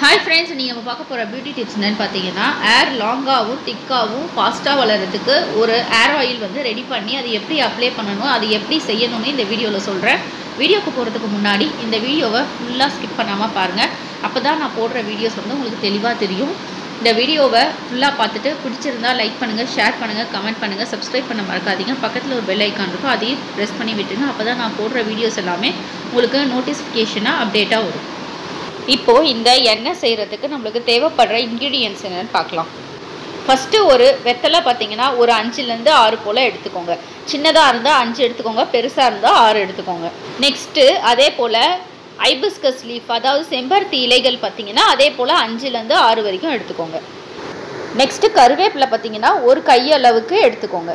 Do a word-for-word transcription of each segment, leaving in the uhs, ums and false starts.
Hi friends, நீங்கள் நம்ம பார்க்க போகிற பியூட்டி டிப்ஸ் என்னென்னு பார்த்தீங்கன்னா, ஏர் லாங்காகவும் திக்காகவும் ஃபாஸ்ட்டாக வளர்கிறதுக்கு ஒரு ஏர் ஆயில் வந்து ரெடி பண்ணி அது எப்படி அப்ளை பண்ணணும், அது எப்படி செய்யணும்னு இந்த வீடியோவில் சொல்கிறேன். வீடியோக்கு போகிறதுக்கு முன்னாடி இந்த வீடியோவை ஃபுல்லாக ஸ்கிப் பண்ணாமல் பாருங்கள். அப்போ தான் நான் போடுற வீடியோஸ் வந்து உங்களுக்கு தெளிவாக தெரியும். இந்த வீடியோவை ஃபுல்லாக பார்த்துட்டு பிடிச்சிருந்தா லைக் பண்ணுங்கள், ஷேர் பண்ணுங்கள், கமெண்ட் பண்ணுங்கள், சப்ஸ்கிரைப் பண்ண மறக்காதீங்க. பக்கத்தில் ஒரு பெல் ஐக்கான் இருக்கும், அதையும் ப்ரெஸ் பண்ணி விட்டுருங்க. அப்போ தான் நான் போடுற வீடியோஸ் எல்லாமே உங்களுக்கு நோட்டிஃபிகேஷனாக அப்டேட்டாக வரும். இப்போது இந்த எண்ணெய் செய்கிறதுக்கு நம்மளுக்கு தேவைப்படுற இன்க்ரீடியன்ட்ஸ் என்னென்னு பார்க்கலாம். ஃபஸ்ட்டு ஒரு வெத்தலை பார்த்தீங்கன்னா ஒரு அஞ்சுலேருந்து ஆறு போல் எடுத்துக்கோங்க. சின்னதாக இருந்தால் அஞ்சு எடுத்துக்கோங்க, பெருசாக இருந்தால் ஆறு எடுத்துக்கோங்க. நெக்ஸ்ட்டு அதே போல் ஐபிஸ்கஸ் லீஃப், அதாவது செம்பருத்தி இலைகள் பார்த்தீங்கன்னா அதே போல் அஞ்சுலேருந்து ஆறு வரைக்கும் எடுத்துக்கோங்க. நெக்ஸ்ட்டு கருவேப்பிலை பார்த்தீங்கன்னா ஒரு கையளவுக்கு எடுத்துக்கோங்க,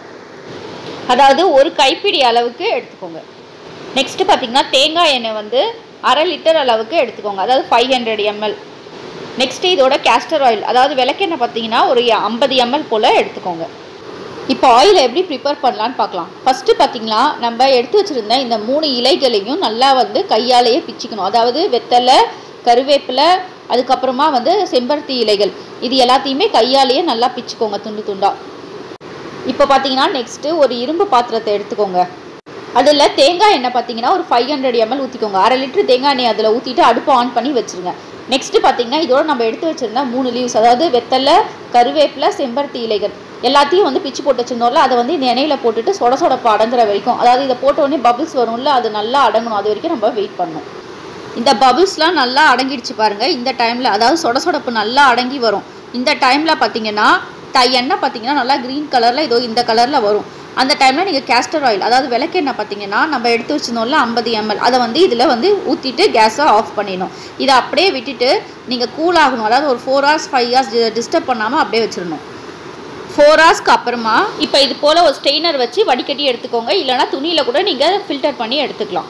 அதாவது ஒரு கைப்பிடி அளவுக்கு எடுத்துக்கோங்க. நெக்ஸ்ட்டு பார்த்தீங்கன்னா தேங்காய் எண்ணெய் வந்து அரை லிட்டர் அளவுக்கு எடுத்துக்கோங்க, அதாவது ஃபைவ் ஹண்ட்ரட் எம்எல். நெக்ஸ்ட்டு இதோட கேஸ்டர் ஆயில், அதாவது விளக்கெண்ணெய் பார்த்தீங்கன்னா ஒரு ஐம்பது எம்எல் போல் எடுத்துக்கோங்க. இப்போ ஆயில் எப்படி ப்ரிப்பேர் பண்ணலான்னு பார்க்கலாம். ஃபஸ்ட்டு பார்த்தீங்கன்னா நம்ம எடுத்து வச்சுருந்த இந்த மூணு இலைகளையும் நல்லா வந்து கையாலேயே பிச்சுக்கணும். அதாவது வெத்தலை, கருவேப்பிலை, அதுக்கப்புறமா வந்து செம்பருத்தி இலைகள், இது எல்லாத்தையுமே கையாலேயே நல்லா பிச்சுக்கோங்க துண்டு துண்டாக. இப்போ பார்த்தீங்கன்னா நெக்ஸ்ட்டு ஒரு இரும்பு பாத்திரத்தை எடுத்துக்கோங்க. அதில் தேங்காய் எண்ணெய் பார்த்தீங்கன்னா ஒரு ஃபைவ் ஹண்ட்ரட் எம்எல் ஊற்றிக்கோங்க. அரை லிட்டர் தேங்காய் எண்ணெய் அதில் ஊற்றிட்டு அடுப்பை ஆன் பண்ணி வச்சுருங்க. நெக்ஸ்ட்டு பார்த்தீங்கன்னா இதோட நம்ம எடுத்து வச்சுருந்தா மூணு லீவ்ஸ், அதாவது வெத்தலை, கருவேப்பிலை, செம்பருத்தி இலைகள் எல்லாத்தையும் வந்து பிச்சு போட்டு வச்சுருந்தோம்ல, அதை வந்து இந்த எண்ணெயில் போட்டுட்டு சொட சொடப்பு அடங்குற வரைக்கும், அதாவது இதை போட்ட உடனே பபிள்ஸ் வரும்ல, அது நல்லா அடங்கணும், அது வரைக்கும் நம்ம வெயிட் பண்ணணும். இந்த பபிள்ஸ்லாம் நல்லா அடங்கிடுச்சு பாருங்கள். இந்த டைமில், அதாவது சொட சொடப்பு நல்லா அடங்கி வரும். இந்த டைமில் பார்த்தீங்கன்னா த எண்ணெய் பார்த்தீங்கன்னா நல்லா க்ரீன் கலரில் இதோ இந்த கலரில் வரும். அந்த டைமில் நீங்கள் கேஸ்டர் ஆயில், அதாவது விளக்கெண்ணெய் பார்த்தீங்கன்னா நம்ம எடுத்து வச்சுருந்தோம்ல ஐம்பது எம்எல், அதை வந்து இதில் வந்து ஊற்றிட்டு கேஸை ஆஃப் பண்ணிடணும். இதை அப்படியே விட்டுட்டு நீங்கள் கூல் ஆகணும், அதாவது ஒரு four hours five hours disturb பண்ணாமல் அப்படியே வச்சிடணும். ஃபோர் ஹவர்ஸ்க்கு அப்புறமா இப்போ இது போல் ஒரு ஸ்ட்ரெயினர் வச்சு வடிகட்டி எடுத்துக்கோங்க, இல்லைனா துணியில் கூட நீங்கள் ஃபில்டர் பண்ணி எடுத்துக்கலாம்.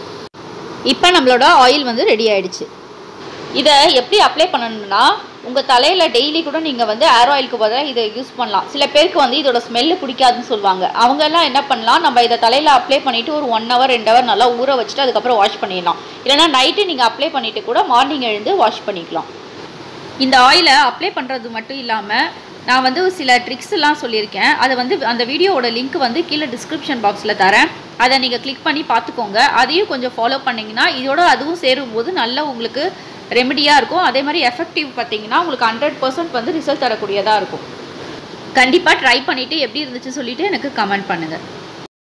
இப்போ நம்மளோட ஆயில் வந்து ரெடி ஆகிடுச்சு. இதை எப்படி அப்ளை பண்ணணும்னா, உங்கள் தலையில் டெய்லி கூட நீங்கள் வந்து ஏர் ஆயிலுக்கு பதிலாக இதை யூஸ் பண்ணலாம். சில பேருக்கு வந்து இதோட ஸ்மெல்லு பிடிக்காதுன்னு சொல்லுவாங்க. அவங்கெல்லாம் என்ன பண்ணலாம், நம்ம இதை தலையில் அப்ளை பண்ணிவிட்டு ஒரு ஒன் ஹவர் ரெண்டு ஹவர் நல்லா ஊற வச்சுட்டு அதுக்கப்புறம் வாஷ் பண்ணிடலாம். இல்லைனா நைட்டு நீங்கள் அப்ளை பண்ணிவிட்டு கூட மார்னிங் எழுந்து வாஷ் பண்ணிக்கலாம். இந்த ஆயிலை அப்ளை பண்ணுறது மட்டும் இல்லாமல் நான் வந்து சில ட்ரிக்ஸ் எல்லாம் சொல்லியிருக்கேன். அதை வந்து அந்த வீடியோவோட லிங்க் வந்து கீழே டிஸ்கிரிப்ஷன் பாக்ஸில் தரேன், அதை நீங்கள் கிளிக் பண்ணி பார்த்துக்கோங்க. அதையும் கொஞ்சம் ஃபாலோ பண்ணிங்கன்னா இதோட அதுவும் சேரும்போது நல்லா உங்களுக்கு ரெமெடியாக இருக்கும். அதே மாதிரி எஃபெக்டிவ் பார்த்தீங்கன்னா உங்களுக்கு ஹண்ட்ரட் பர்சன்ட் வந்து ரிசல்ட் தரக்கூடியதாக இருக்கும். கண்டிப்பாக ட்ரை பண்ணிவிட்டு எப்படி இருந்துச்சுன்னு சொல்லிவிட்டு எனக்கு கமெண்ட் பண்ணுங்கள்.